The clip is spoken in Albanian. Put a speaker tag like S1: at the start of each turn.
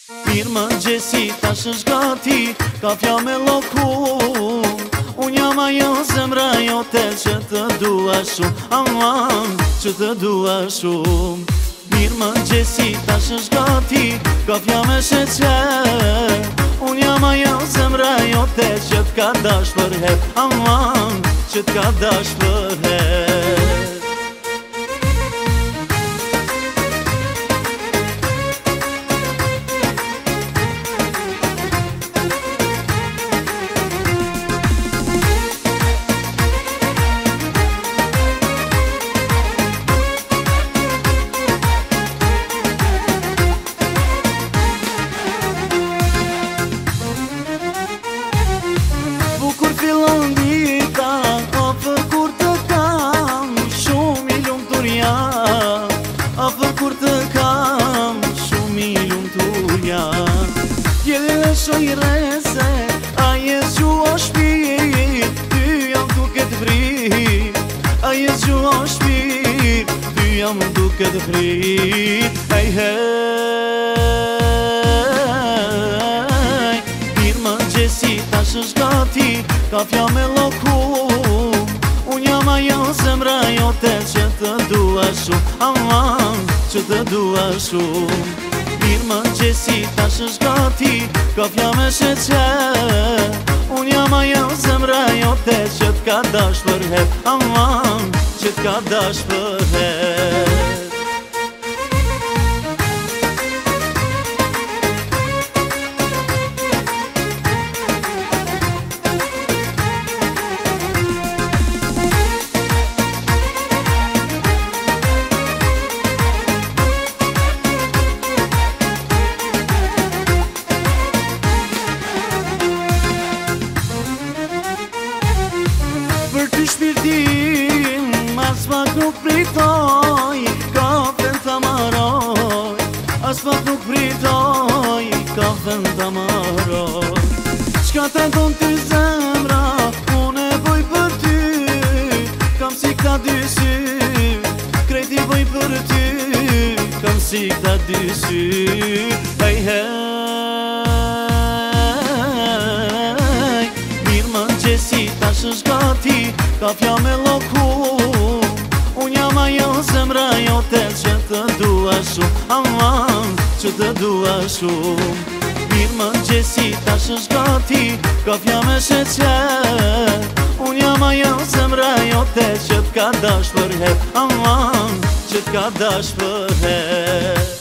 S1: Mirë më gjesi tash është gati, kafja me lokum. Unë jam ajo zemra jote që të dua shumë, aman, që të dua shumë. Mirë më gjesi tash është gati, kafja me sheqer. Unë jam ajo zemra jote që t'ka dash për her, aman, që t'ka dash për her. Bukur fillon dita, afër kur të kam, shumë i lumtur jam. Afër kur të kam, shumë i lumtur jam. Jeli dhe shoj rese, a jes gjua shpir, ty jam duke të vrit. A jes gjua shpir, ty jam duke të vrit. Hej, hej, mirë më gjesi tash është gati, kafja me lokum. Unë jam ajo zemra jote që të dua shumë, aman, që të dua shumë. Mirë më gjesi tash është gati, kafja me sheqer. Unë jam ajo zemra jote që t'ka dash për her, aman, që t'ka dash për her. Për ty shpirtim, as pak nuk pritoj, kafen të maroj. As pak nuk pritoj, kafen të maroj. Qka të don ty zemra, unë e boj për ty. Kam si këta dy sy, krejti boj për ty. Kam si këta dy sy, hej hej. Mirë më gjesi tash është gati, kafja me lokum. Unë jam ajo zemra jote që të dua shumë, aman, që të dua shumë. Mirë më gjesi tash është gati, kafja me sheqer. Unë jam ajo zemra jote që t'ka dash për her, aman, që t'ka dash për her.